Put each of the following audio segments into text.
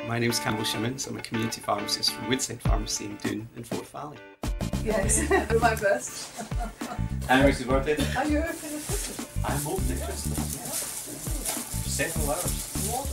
My name's Campbell Shimmons. I'm a community pharmacist from Woodside Pharmacy in Doon in Forth Valley. Yes, do my best. And where's the birthday? Are you open at Christmas? I'm open at Christmas. For several hours.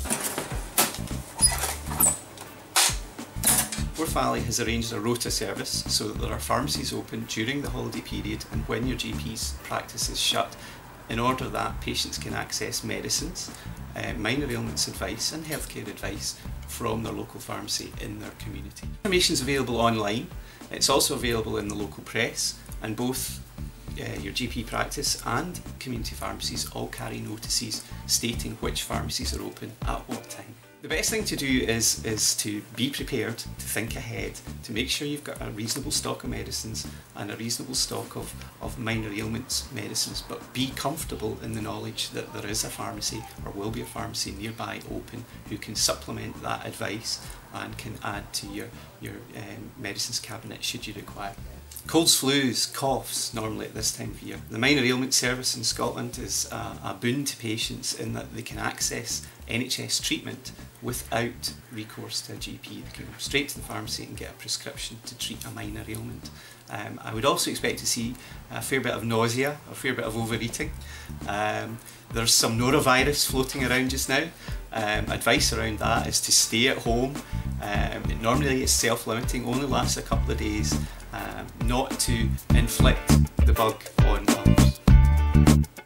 Forth Valley has arranged a rota service so that there are pharmacies open during the holiday period and when your GP's practice is shut, in order that patients can access medicines, minor ailments advice and healthcare advice from their local pharmacy in their community. Information is available online. It's also available in the local press, and both your GP practice and community pharmacies all carry notices stating which pharmacies are open at what time. The best thing to do is to be prepared, to think ahead, to make sure you've got a reasonable stock of medicines and a reasonable stock of minor ailments medicines, but be comfortable in the knowledge that there is a pharmacy or will be a pharmacy nearby open who can supplement that advice and can add to your medicines cabinet should you require. Colds, flus, coughs normally at this time of year. The minor ailment service in Scotland is a boon to patients in that they can access NHS treatment without recourse to a GP. They can go straight to the pharmacy and get a prescription to treat a minor ailment. I would also expect to see a fair bit of nausea, a fair bit of overeating. There's some norovirus floating around just now. Advice around that is to stay at home. Normally it's self-limiting, only lasts a couple of days. Not to inflict the bug on others.